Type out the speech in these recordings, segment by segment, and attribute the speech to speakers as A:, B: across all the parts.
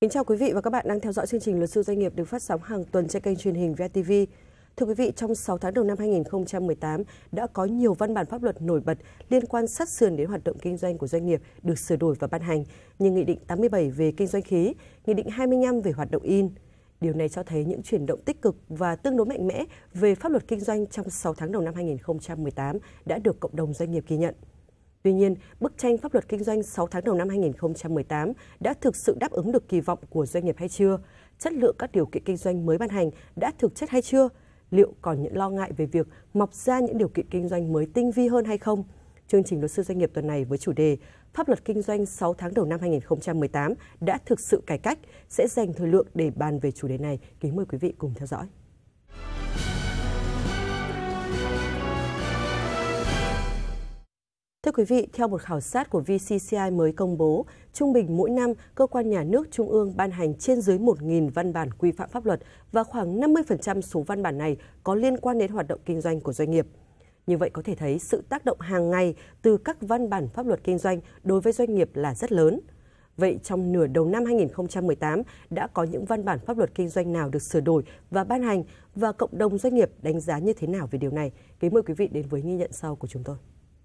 A: Kính chào quý vị và các bạn đang theo dõi chương trình Luật sư doanh nghiệp được phát sóng hàng tuần trên kênh truyền hình VTV. Thưa quý vị, trong 6 tháng đầu năm 2018 đã có nhiều văn bản pháp luật nổi bật liên quan sát sườn đến hoạt động kinh doanh của doanh nghiệp được sửa đổi và ban hành, như Nghị định 87 về kinh doanh khí, Nghị định 25 về hoạt động in. Điều này cho thấy những chuyển động tích cực và tương đối mạnh mẽ về pháp luật kinh doanh trong 6 tháng đầu năm 2018 đã được cộng đồng doanh nghiệp ghi nhận. Tuy nhiên, bức tranh pháp luật kinh doanh 6 tháng đầu năm 2018 đã thực sự đáp ứng được kỳ vọng của doanh nghiệp hay chưa? Chất lượng các điều kiện kinh doanh mới ban hành đã thực chất hay chưa? Liệu còn những lo ngại về việc mọc ra những điều kiện kinh doanh mới tinh vi hơn hay không? Chương trình Luật sư doanh nghiệp tuần này với chủ đề Pháp luật kinh doanh 6 tháng đầu năm 2018 đã thực sự cải cách sẽ dành thời lượng để bàn về chủ đề này. Kính mời quý vị cùng theo dõi. Thưa quý vị, theo một khảo sát của VCCI mới công bố, trung bình mỗi năm, cơ quan nhà nước trung ương ban hành trên dưới 1.000 văn bản quy phạm pháp luật và khoảng 50% số văn bản này có liên quan đến hoạt động kinh doanh của doanh nghiệp. Như vậy có thể thấy sự tác động hàng ngày từ các văn bản pháp luật kinh doanh đối với doanh nghiệp là rất lớn. Vậy trong nửa đầu năm 2018 đã có những văn bản pháp luật kinh doanh nào được sửa đổi và ban hành và cộng đồng doanh nghiệp đánh giá như thế nào về điều này? Kính mời quý vị đến với ghi nhận sau của chúng tôi.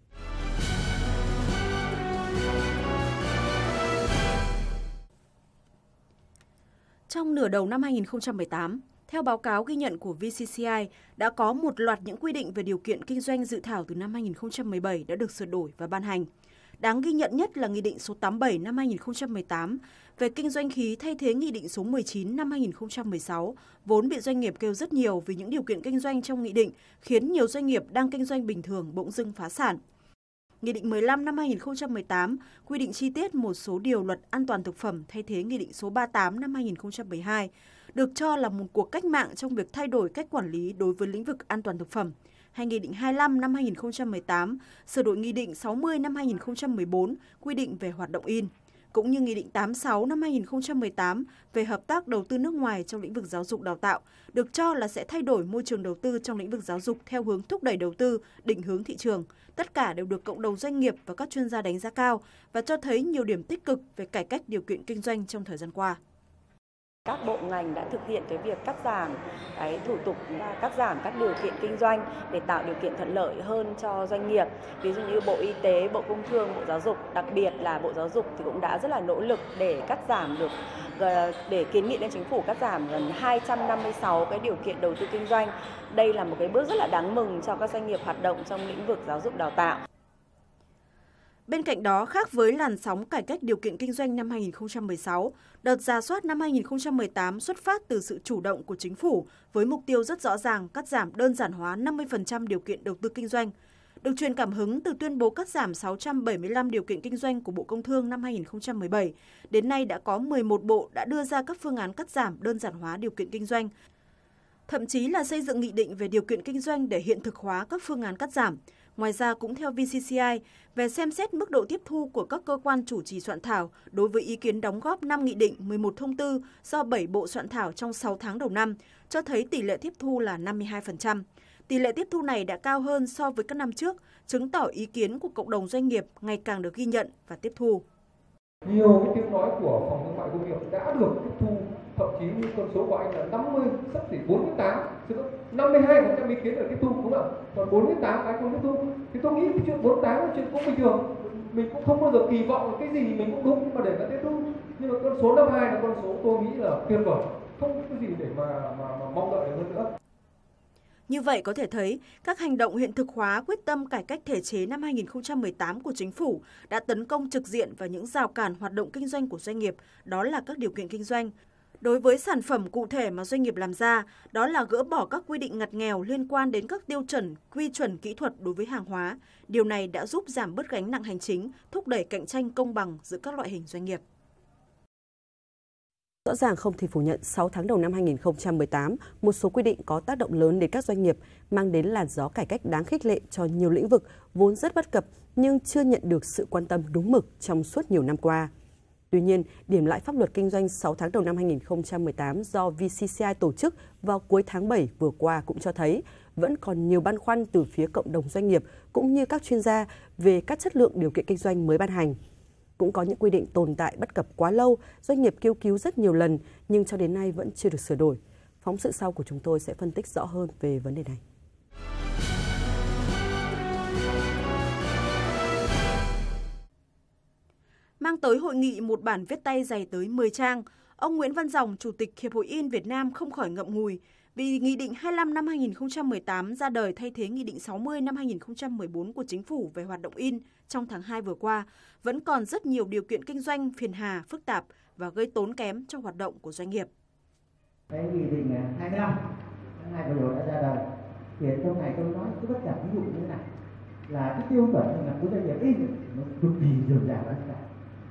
B: Trong nửa đầu năm 2018, theo báo cáo ghi nhận của VCCI, đã có một loạt những quy định về điều kiện kinh doanh dự thảo từ năm 2017 đã được sửa đổi và ban hành. Đáng ghi nhận nhất là Nghị định số 87 năm 2018 về kinh doanh khí thay thế Nghị định số 19 năm 2016, vốn bị doanh nghiệp kêu rất nhiều vì những điều kiện kinh doanh trong nghị định khiến nhiều doanh nghiệp đang kinh doanh bình thường bỗng dưng phá sản. Nghị định 15 năm 2018 quy định chi tiết một số điều luật an toàn thực phẩm thay thế Nghị định số 38 năm 2012, được cho là một cuộc cách mạng trong việc thay đổi cách quản lý đối với lĩnh vực an toàn thực phẩm. Hay Nghị định 25 năm 2018 sửa đổi Nghị định 60 năm 2014 quy định về hoạt động in, cũng như Nghị định 86 năm 2018 về hợp tác đầu tư nước ngoài trong lĩnh vực giáo dục đào tạo, được cho là sẽ thay đổi môi trường đầu tư trong lĩnh vực giáo dục theo hướng thúc đẩy đầu tư, định hướng thị trường. Tất cả đều được cộng đồng doanh nghiệp và các chuyên gia đánh giá cao và cho thấy nhiều điểm tích cực về cải cách điều kiện kinh doanh trong thời gian qua.
C: Các bộ ngành đã thực hiện cái việc cắt giảm cái thủ tục và cắt giảm các điều kiện kinh doanh để tạo điều kiện thuận lợi hơn cho doanh nghiệp. Ví dụ như Bộ Y tế, Bộ Công Thương, Bộ Giáo dục, đặc biệt là Bộ Giáo dục thì cũng đã rất là nỗ lực để cắt giảm được, để kiến nghị lên chính phủ cắt giảm gần 256 cái điều kiện đầu tư kinh doanh. Đây là một cái bước rất là đáng mừng cho các doanh nghiệp hoạt động trong lĩnh vực giáo dục đào tạo.
B: Bên cạnh đó, khác với làn sóng cải cách điều kiện kinh doanh năm 2016, đợt rà soát năm 2018 xuất phát từ sự chủ động của chính phủ với mục tiêu rất rõ ràng cắt giảm đơn giản hóa 50% điều kiện đầu tư kinh doanh. Được truyền cảm hứng từ tuyên bố cắt giảm 675 điều kiện kinh doanh của Bộ Công Thương năm 2017, đến nay đã có 11 bộ đã đưa ra các phương án cắt giảm đơn giản hóa điều kiện kinh doanh. Thậm chí là xây dựng nghị định về điều kiện kinh doanh để hiện thực hóa các phương án cắt giảm. Ngoài ra, cũng theo VCCI, về xem xét mức độ tiếp thu của các cơ quan chủ trì soạn thảo đối với ý kiến đóng góp 5 nghị định, 11 thông tư do 7 bộ soạn thảo trong 6 tháng đầu năm, cho thấy tỷ lệ tiếp thu là 52%. Tỷ lệ tiếp thu này đã cao hơn so với các năm trước, chứng tỏ ý kiến của cộng đồng doanh nghiệp ngày càng được ghi nhận và tiếp thu.
D: Nhiều cái tiếng nói của Phòng Thương mại Công nghiệp đã được tiếp thu, thậm chí như con số của anh là 50, sắp xỉ 48, 52% ý kiến được tiếp thu, đúng không ạ? Còn 48 cái không tiếp thu. Thì tôi nghĩ cái chuyện 48 là chuyện cũng bình thường. Mình cũng không bao giờ kỳ vọng cái gì mình cũng đúng mà để nó tiếp thu. Nhưng mà con số 52 là con số tôi nghĩ là tuyệt vời, không có cái gì để mà mong đợi được hơn nữa.
B: Như vậy có thể thấy, các hành động hiện thực hóa quyết tâm cải cách thể chế năm 2018 của chính phủ đã tấn công trực diện vào những rào cản hoạt động kinh doanh của doanh nghiệp, đó là các điều kiện kinh doanh. Đối với sản phẩm cụ thể mà doanh nghiệp làm ra, đó là gỡ bỏ các quy định ngặt nghèo liên quan đến các tiêu chuẩn, quy chuẩn kỹ thuật đối với hàng hóa. Điều này đã giúp giảm bớt gánh nặng hành chính, thúc đẩy cạnh tranh công bằng giữa các loại hình doanh nghiệp.
A: Rõ ràng không thể phủ nhận 6 tháng đầu năm 2018, một số quy định có tác động lớn đến các doanh nghiệp, mang đến làn gió cải cách đáng khích lệ cho nhiều lĩnh vực vốn rất bất cập nhưng chưa nhận được sự quan tâm đúng mực trong suốt nhiều năm qua. Tuy nhiên, điểm lại pháp luật kinh doanh 6 tháng đầu năm 2018 do VCCI tổ chức vào cuối tháng 7 vừa qua cũng cho thấy vẫn còn nhiều băn khoăn từ phía cộng đồng doanh nghiệp cũng như các chuyên gia về các chất lượng điều kiện kinh doanh mới ban hành. Cũng có những quy định tồn tại bất cập quá lâu, doanh nghiệp kêu cứu rất nhiều lần nhưng cho đến nay vẫn chưa được sửa đổi. Phóng sự sau của chúng tôi sẽ phân tích rõ hơn về vấn đề này.
B: Mang tới hội nghị một bản viết tay dày tới 10 trang, ông Nguyễn Văn Dòng, Chủ tịch Hiệp hội In Việt Nam không khỏi ngậm ngùi vì Nghị định 25 năm 2018 ra đời thay thế Nghị định 60 năm 2014 của Chính phủ về hoạt động in trong tháng 2 vừa qua, vẫn còn rất nhiều điều kiện kinh doanh phiền hà, phức tạp và gây tốn kém cho hoạt động của doanh nghiệp.
E: Cái Nghị định 25 tháng 2 vừa rồi đã ra đời, thì trong này tôi nói cái bất cập ví dụ như thế này, là cái tiêu chuẩn thành lập của doanh nghiệp in nó cực kỳ dườm già lắm cả,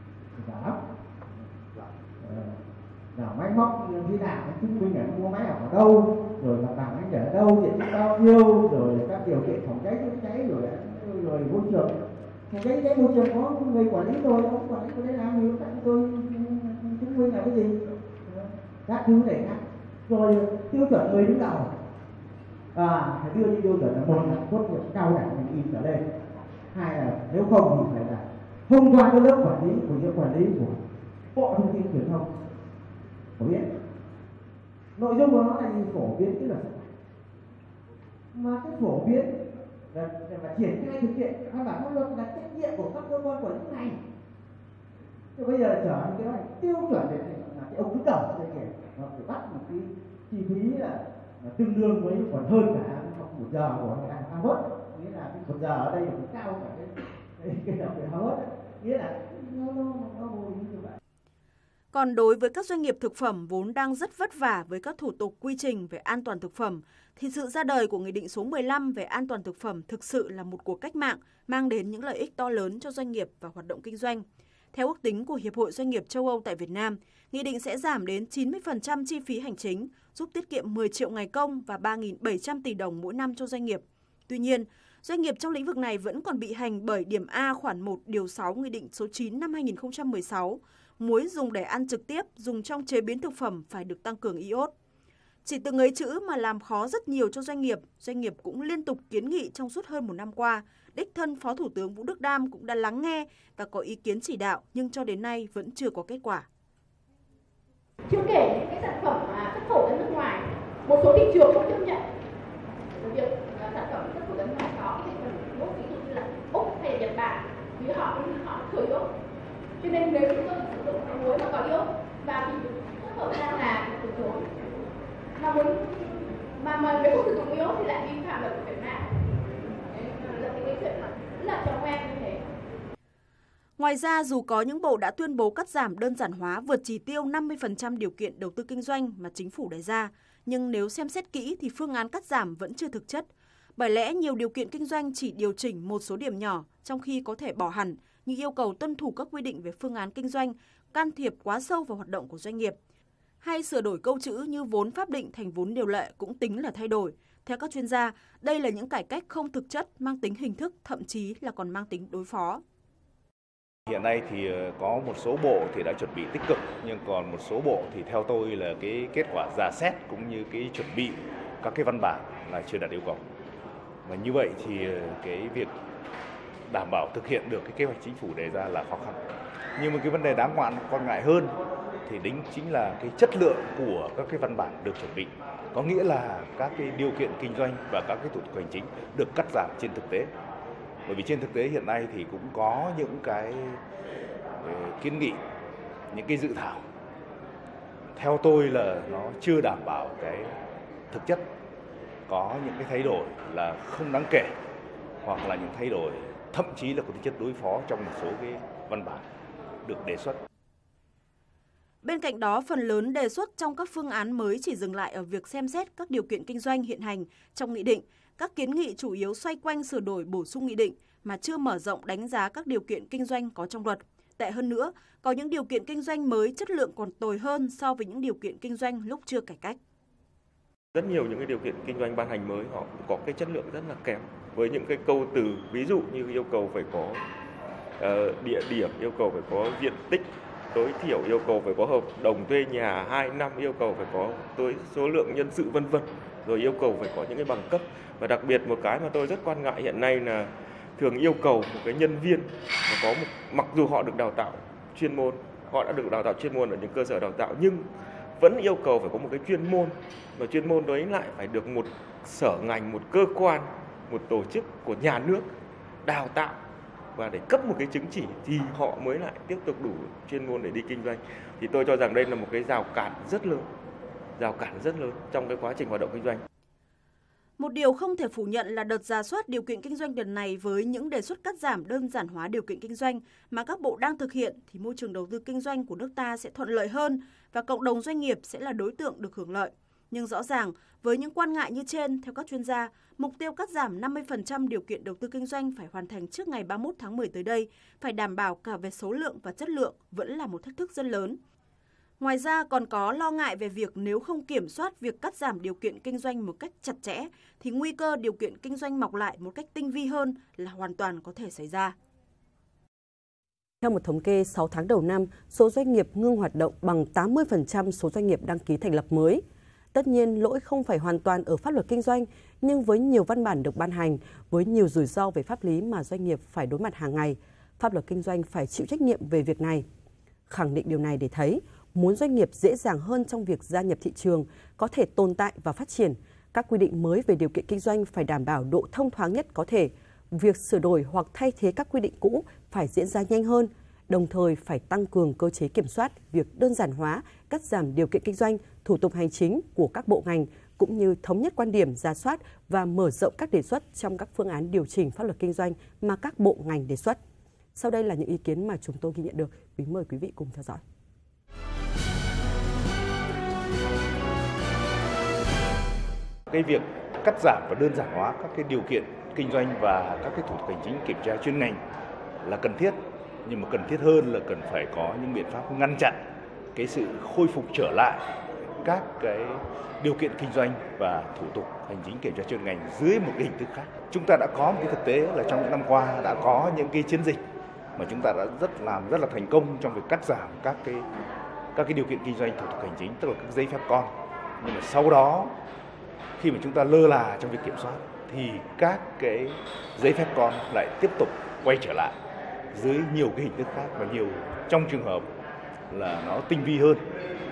E: nào máy móc như thế nào, chứng minh là mua máy ở đâu, rồi là bằng anh để ở đâu, diện tích bao nhiêu, rồi các điều kiện phòng cháy chữa cháy, rồi môi trường. Phòng cháy chữa cháy môi trường có người quản lý rồi, không quản lý có đấy làm gì, tại tôi chứng minh là cái gì, các thứ này khác. Rồi tiêu chuẩn người đứng đầu, phải đưa đi tiêu chuẩn là một là tốt nghiệp cao đẳng ngành in trở lên, hai là nếu không thì phải là thông qua cái lớp quản lý của những quản lý của Bộ Thông tin Truyền thông phổ biến. Nội dung của nó là gì? Phổ biến cái luật, mà cái phổ biến và triển khai thực hiện văn bản pháp luật là trách nhiệm của các cơ quan quản lý này. Thì bây giờ trở thành cái này tiêu chuẩn để là cái ông đứng đầu doanh nghiệp nó phải bắt một cái chi phí là tương đương với còn hơn cả học 1 giờ của Harvard, nghĩa là cái 1 giờ ở đây là cao cả cái học về Harvard, nghĩa là nó vô lý như vậy.
B: Còn đối với các doanh nghiệp thực phẩm vốn đang rất vất vả với các thủ tục quy trình về an toàn thực phẩm, thì sự ra đời của Nghị định số 15 về an toàn thực phẩm thực sự là một cuộc cách mạng mang đến những lợi ích to lớn cho doanh nghiệp và hoạt động kinh doanh. Theo ước tính của Hiệp hội Doanh nghiệp châu Âu tại Việt Nam, Nghị định sẽ giảm đến 90% chi phí hành chính, giúp tiết kiệm 10 triệu ngày công và 3.700 tỷ đồng mỗi năm cho doanh nghiệp. Tuy nhiên, doanh nghiệp trong lĩnh vực này vẫn còn bị hành bởi điểm A khoản 1 điều 6 Nghị định số 9 năm 2016, muối dùng để ăn trực tiếp, dùng trong chế biến thực phẩm phải được tăng cường iốt. Chỉ từng ấy chữ mà làm khó rất nhiều cho doanh nghiệp cũng liên tục kiến nghị trong suốt hơn 1 năm qua. Đích thân Phó Thủ tướng Vũ Đức Đam cũng đã lắng nghe và có ý kiến chỉ đạo, nhưng cho đến nay vẫn chưa có kết quả.
F: Chưa kể những cái sản phẩm xuất khẩu ra nước ngoài, một số thị trường không chấp nhận việc sản phẩm xuất khẩu ra nước ngoài có thành phần iốt, ví dụ như là Úc hay là Nhật Bản, vì họ thừa iốt. Cho nên nếu chúng tôi sử dụng muối mà có iốt và thì xuất khẩu ra là từ chối. Mà nếu không sử dụng iốt thì lại vi phạm luật của Việt Nam. Là cái chuyện mà rất là tròn ngoe như thế.
B: Ngoài ra, dù có những bộ đã tuyên bố cắt giảm đơn giản hóa vượt chỉ tiêu 50% điều kiện đầu tư kinh doanh mà chính phủ đề ra, nhưng nếu xem xét kỹ thì phương án cắt giảm vẫn chưa thực chất. Bởi lẽ nhiều điều kiện kinh doanh chỉ điều chỉnh một số điểm nhỏ, trong khi có thể bỏ hẳn, như yêu cầu tuân thủ các quy định về phương án kinh doanh, can thiệp quá sâu vào hoạt động của doanh nghiệp. Hay sửa đổi câu chữ như vốn pháp định thành vốn điều lệ cũng tính là thay đổi. Theo các chuyên gia, đây là những cải cách không thực chất, mang tính hình thức, thậm chí là còn mang tính đối phó.
G: Hiện nay thì có một số bộ thì đã chuẩn bị tích cực, nhưng còn một số bộ thì theo tôi là cái kết quả rà xét cũng như cái chuẩn bị các cái văn bản là chưa đạt yêu cầu. Và như vậy thì cái việc đảm bảo thực hiện được cái kế hoạch chính phủ đề ra là khó khăn. Nhưng mà cái vấn đề đáng quan ngại hơn thì đính chính là cái chất lượng của các cái văn bản được chuẩn bị. Có nghĩa là các cái điều kiện kinh doanh và các cái thủ tục hành chính được cắt giảm trên thực tế. Bởi vì trên thực tế hiện nay thì cũng có những cái kiến nghị, những cái dự thảo theo tôi là nó chưa đảm bảo cái thực chất, có những cái thay đổi là không đáng kể hoặc là những thay đổi thậm chí là có tính chất đối phó trong một số cái văn bản được đề xuất.
B: Bên cạnh đó, phần lớn đề xuất trong các phương án mới chỉ dừng lại ở việc xem xét các điều kiện kinh doanh hiện hành trong nghị định. Các kiến nghị chủ yếu xoay quanh sửa đổi bổ sung nghị định mà chưa mở rộng đánh giá các điều kiện kinh doanh có trong luật. Tệ hơn nữa, có những điều kiện kinh doanh mới chất lượng còn tồi hơn so với những điều kiện kinh doanh lúc chưa cải cách.
H: Rất nhiều những cái điều kiện kinh doanh ban hành mới họ cũng có cái chất lượng rất là kém. Với những cái câu từ ví dụ như yêu cầu phải có địa điểm, yêu cầu phải có diện tích tối thiểu, yêu cầu phải có hợp đồng thuê nhà 2 năm, yêu cầu phải có số lượng nhân sự vân vân, rồi yêu cầu phải có những cái bằng cấp. Và đặc biệt một cái mà tôi rất quan ngại hiện nay là thường yêu cầu một cái nhân viên có mặc dù họ được đào tạo chuyên môn, họ đã được đào tạo chuyên môn ở những cơ sở đào tạo, nhưng vẫn yêu cầu phải có một cái chuyên môn, và chuyên môn đấy lại phải được một sở ngành, một cơ quan, một tổ chức của nhà nước đào tạo và để cấp một cái chứng chỉ thì họ mới lại tiếp tục đủ chuyên môn để đi kinh doanh. Thì tôi cho rằng đây là một cái rào cản rất lớn trong cái quá trình hoạt động kinh doanh.
B: Một điều không thể phủ nhận là đợt rà soát điều kiện kinh doanh lần này với những đề xuất cắt giảm đơn giản hóa điều kiện kinh doanh mà các bộ đang thực hiện thì môi trường đầu tư kinh doanh của nước ta sẽ thuận lợi hơn và cộng đồng doanh nghiệp sẽ là đối tượng được hưởng lợi. Nhưng rõ ràng, với những quan ngại như trên, theo các chuyên gia, mục tiêu cắt giảm 50% điều kiện đầu tư kinh doanh phải hoàn thành trước ngày 31 tháng 10 tới đây, phải đảm bảo cả về số lượng và chất lượng vẫn là một thách thức rất lớn. Ngoài ra còn có lo ngại về việc nếu không kiểm soát việc cắt giảm điều kiện kinh doanh một cách chặt chẽ thì nguy cơ điều kiện kinh doanh mọc lại một cách tinh vi hơn là hoàn toàn có thể xảy ra.
A: Theo một thống kê 6 tháng đầu năm, số doanh nghiệp ngưng hoạt động bằng 80% số doanh nghiệp đăng ký thành lập mới. Tất nhiên, lỗi không phải hoàn toàn ở pháp luật kinh doanh, nhưng với nhiều văn bản được ban hành, với nhiều rủi ro về pháp lý mà doanh nghiệp phải đối mặt hàng ngày, pháp luật kinh doanh phải chịu trách nhiệm về việc này. Khẳng định điều này để thấy, muốn doanh nghiệp dễ dàng hơn trong việc gia nhập thị trường, có thể tồn tại và phát triển, các quy định mới về điều kiện kinh doanh phải đảm bảo độ thông thoáng nhất có thể. Việc sửa đổi hoặc thay thế các quy định cũ phải diễn ra nhanh hơn, đồng thời phải tăng cường cơ chế kiểm soát việc đơn giản hóa, cắt giảm điều kiện kinh doanh, thủ tục hành chính của các bộ ngành, cũng như thống nhất quan điểm, rà soát và mở rộng các đề xuất trong các phương án điều chỉnh pháp luật kinh doanh mà các bộ ngành đề xuất. Sau đây là những ý kiến mà chúng tôi ghi nhận được. Kính mời quý vị cùng theo dõi.
G: Cái việc cắt giảm và đơn giản hóa các cái điều kiện kinh doanh và các cái thủ tục hành chính kiểm tra chuyên ngành là cần thiết, nhưng mà cần thiết hơn là cần phải có những biện pháp ngăn chặn cái sự khôi phục trở lại các cái điều kiện kinh doanh và thủ tục hành chính kiểm tra chuyên ngành dưới một cái hình thức khác. Chúng ta đã có một cái thực tế là trong những năm qua đã có những cái chiến dịch mà chúng ta đã làm rất là thành công trong việc cắt giảm các cái điều kiện kinh doanh, thủ tục hành chính, tức là các giấy phép con. Nhưng mà sau đó khi mà chúng ta lơ là trong việc kiểm soát thì các cái giấy phép con lại tiếp tục quay trở lại dưới nhiều cái hình thức khác, và nhiều trong trường hợp là nó tinh vi hơn.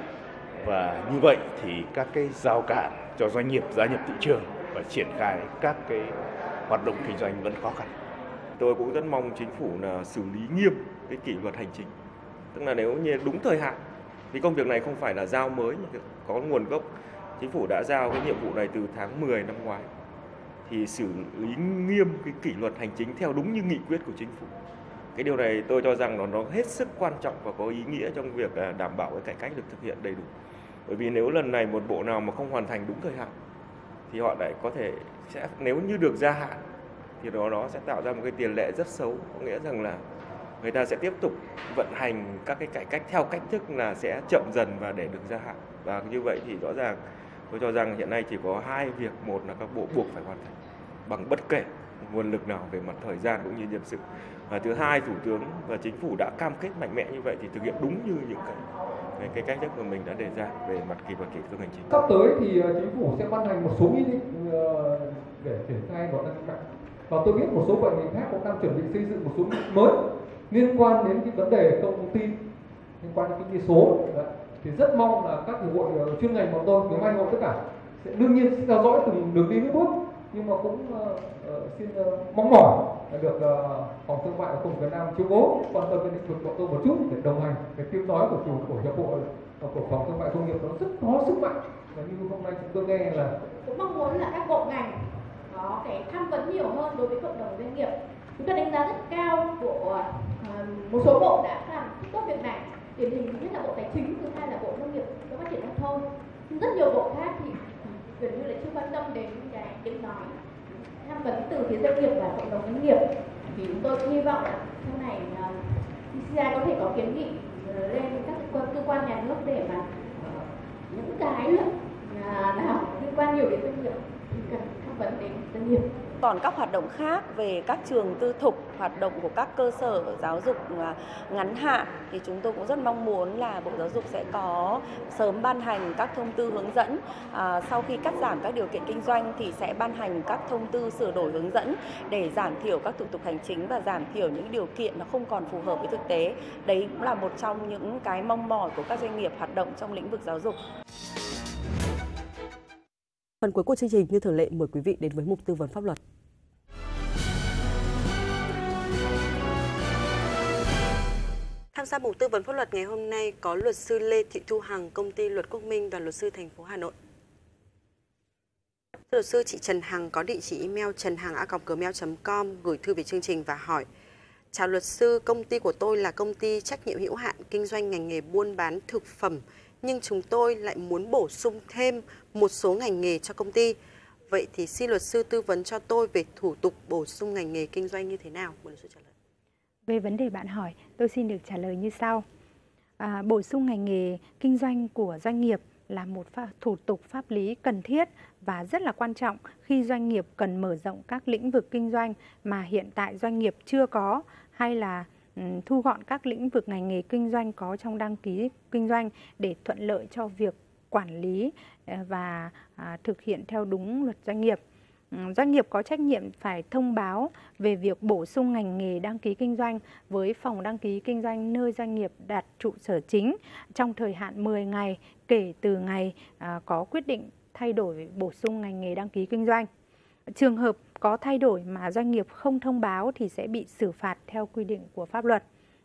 G: Và như vậy thì các cái rào cản cho doanh nghiệp gia nhập thị trường và triển khai các cái hoạt động kinh doanh vẫn khó khăn.
H: Tôi cũng rất mong chính phủ là xử lý nghiêm cái kỷ luật hành chính. Tức là nếu như đúng thời hạn, vì công việc này không phải là giao mới, có nguồn gốc. Chính phủ đã giao cái nhiệm vụ này từ tháng 10 năm ngoái. Thì xử lý nghiêm cái kỷ luật hành chính theo đúng như nghị quyết của chính phủ. Cái điều này tôi cho rằng nó hết sức quan trọng và có ý nghĩa trong việc đảm bảo cái cải cách được thực hiện đầy đủ. Bởi vì nếu lần này một bộ nào mà không hoàn thành đúng thời hạn thì họ lại có thể sẽ, nếu như được gia hạn thì nó sẽ tạo ra một cái tiền lệ rất xấu, có nghĩa rằng là người ta sẽ tiếp tục vận hành các cái cải cách theo cách thức là sẽ chậm dần và để được gia hạn. Và như vậy thì rõ ràng tôi cho rằng hiện nay chỉ có hai việc, một là các bộ buộc phải hoàn thành bằng bất kể nguồn lực nào về mặt thời gian cũng như nhân sự. Và thứ hai, Thủ tướng và Chính phủ đã cam kết mạnh mẽ như vậy thì thực hiện đúng như những cái cách thức mà mình đã đề ra về mặt kỷ luật kỷ cương hành chính.
D: Sắp tới thì chính phủ sẽ ban hành một số nghị định để triển khai luật đăng ký. Và tôi biết một số bệnh viện khác cũng đang chuẩn bị xây dựng một số nghị định mới liên quan đến cái vấn đề công nghệ tin, liên quan đến kinh tế số. Thì rất mong là các hiệp hội chuyên ngành của tôi, 12 hiệp hội tất cả sẽ đương nhiên sẽ theo dõi từng đường đi nước bước, nhưng mà cũng xin mong mỏi được phòng thương mại và công nghiệp Việt Nam chiếu cố quan tâm đến lĩnh vực của tôi một chút để đồng hành. Cái tiếng nói của hiệp hội của phòng thương mại công nghiệp nó rất có sức mạnh, và như hôm nay chúng tôi nghe là
F: cũng mong muốn là các bộ ngành có cái tham vấn nhiều hơn đối với cộng đồng doanh nghiệp. Chúng ta đánh giá rất cao một số bộ đã làm tốt việc này, điển hình nhất là Bộ Tài chính, thứ hai là Bộ Nông nghiệp và Phát triển nông thôn. Rất nhiều bộ khác thì gần như là chưa quan tâm đến cái tiếng nói tham vấn từ phía doanh nghiệp và cộng đồng doanh nghiệp. Thì chúng tôi hy vọng là sau này VCCI có thể có kiến nghị lên các cơ quan nhà nước để mà những cái luật nào liên quan nhiều đến doanh nghiệp thì cần tham vấn đến doanh nghiệp.
C: Còn các hoạt động khác về các trường tư thục, hoạt động của các cơ sở giáo dục ngắn hạn thì chúng tôi cũng rất mong muốn là Bộ Giáo dục sẽ có sớm ban hành các thông tư hướng dẫn. Sau khi cắt giảm các điều kiện kinh doanh thì sẽ ban hành các thông tư sửa đổi hướng dẫn để giảm thiểu các thủ tục hành chính và giảm thiểu những điều kiện nó không còn phù hợp với thực tế. Đấy cũng là một trong những cái mong mỏi của các doanh nghiệp hoạt động trong lĩnh vực giáo dục.
A: Phần cuối của chương trình như thường lệ, mời quý vị đến với mục tư vấn pháp luật. Tham gia mục tư vấn pháp luật ngày hôm nay có luật sư Lê Thị Thu Hằng, công ty Luật Quốc Minh, Đoàn luật sư thành phố Hà Nội. Luật sư, chị Trần Hằng có địa chỉ email trần-hằng@gmail.com gửi thư về chương trình và hỏi: chào luật sư, công ty của tôi là công ty trách nhiệm hữu hạn kinh doanh ngành nghề buôn bán thực phẩm, nhưng chúng tôi lại muốn bổ sung thêm một số ngành nghề cho công ty. Vậy thì xin luật sư tư vấn cho tôi về thủ tục bổ sung ngành nghề kinh doanh như thế nào? Mời luật sư trả lời.
I: Về vấn đề bạn hỏi, tôi xin được trả lời như sau. Bổ sung ngành nghề kinh doanh của doanh nghiệp là một thủ tục pháp lý cần thiết và rất là quan trọng khi doanh nghiệp cần mở rộng các lĩnh vực kinh doanh mà hiện tại doanh nghiệp chưa có, hay là thu gọn các lĩnh vực ngành nghề kinh doanh có trong đăng ký kinh doanh để thuận lợi cho việc quản lý và thực hiện theo đúng luật doanh nghiệp. Doanh nghiệp có trách nhiệm phải thông báo về việc bổ sung ngành nghề đăng ký kinh doanh với phòng đăng ký kinh doanh nơi doanh nghiệp đặt trụ sở chính trong thời hạn 10 ngày kể từ ngày có quyết định thay đổi bổ sung ngành nghề đăng ký kinh doanh. Trường hợp có thay đổi mà doanh nghiệp không thông báo thì sẽ bị xử phạt theo quy định của pháp luật.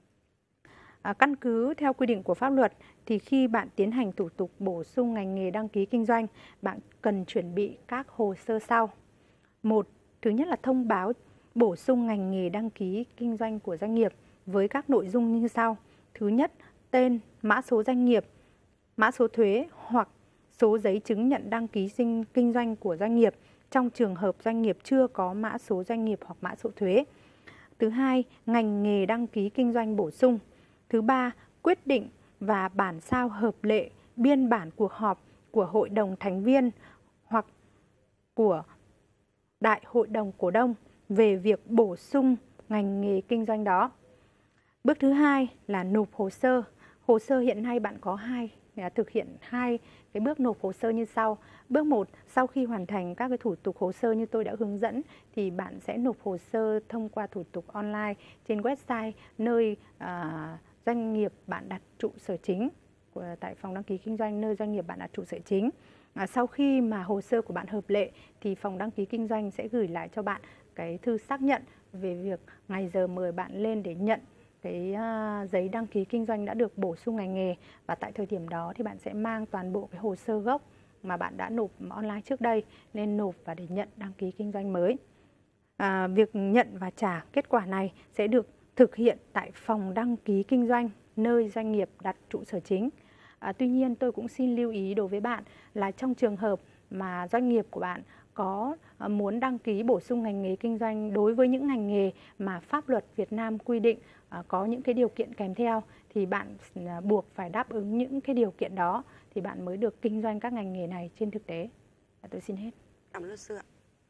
I: Căn cứ theo quy định của pháp luật thì khi bạn tiến hành thủ tục bổ sung ngành nghề đăng ký kinh doanh, bạn cần chuẩn bị các hồ sơ sau. Một, thứ nhất là thông báo bổ sung ngành nghề đăng ký kinh doanh của doanh nghiệp với các nội dung như sau. Thứ nhất, tên, mã số doanh nghiệp, mã số thuế hoặc số giấy chứng nhận đăng ký kinh doanh của doanh nghiệp trong trường hợp doanh nghiệp chưa có mã số doanh nghiệp hoặc mã số thuế. Thứ hai, ngành nghề đăng ký kinh doanh bổ sung. Thứ ba, quyết định và bản sao hợp lệ, biên bản cuộc họp của hội đồng thành viên hoặc của đại hội đồng cổ đông về việc bổ sung ngành nghề kinh doanh đó. Bước thứ hai là nộp hồ sơ. Hồ sơ hiện nay bạn có thực hiện hai cái bước nộp hồ sơ như sau. Bước 1, sau khi hoàn thành các cái thủ tục hồ sơ như tôi đã hướng dẫn thì bạn sẽ nộp hồ sơ thông qua thủ tục online trên website nơi doanh nghiệp bạn đặt trụ sở chính, tại phòng đăng ký kinh doanh nơi doanh nghiệp bạn đặt trụ sở chính. Sau khi mà hồ sơ của bạn hợp lệ thì phòng đăng ký kinh doanh sẽ gửi lại cho bạn cái thư xác nhận về việc ngày giờ mời bạn lên để nhận cái giấy đăng ký kinh doanh đã được bổ sung ngành nghề, và tại thời điểm đó thì bạn sẽ mang toàn bộ cái hồ sơ gốc mà bạn đã nộp online trước đây lên nộp và để nhận đăng ký kinh doanh mới. Việc nhận và trả kết quả này sẽ được thực hiện tại phòng đăng ký kinh doanh nơi doanh nghiệp đặt trụ sở chính. Tuy nhiên tôi cũng xin lưu ý đối với bạn là trong trường hợp mà doanh nghiệp của bạn có muốn đăng ký bổ sung ngành nghề kinh doanh đối với những ngành nghề mà pháp luật Việt Nam quy định có những cái điều kiện kèm theo thì bạn buộc phải đáp ứng những cái điều kiện đó thì bạn mới được kinh doanh các ngành nghề này trên thực tế. Tôi xin hết.
A: Cảm ơn luật sư ạ.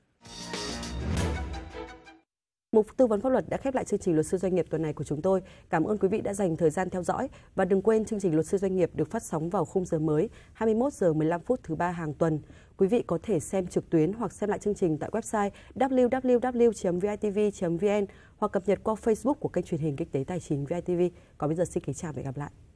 A: Mục tư vấn pháp luật đã khép lại chương trình Luật sư Doanh nghiệp tuần này của chúng tôi. Cảm ơn quý vị đã dành thời gian theo dõi và đừng quên chương trình Luật sư Doanh nghiệp được phát sóng vào khung giờ mới 21 giờ 15 phút thứ 3 hàng tuần. Quý vị có thể xem trực tuyến hoặc xem lại chương trình tại website www.vitv.vn hoặc cập nhật qua Facebook của kênh truyền hình Kinh tế Tài chính VITV. Còn bây giờ xin kính chào và hẹn gặp lại.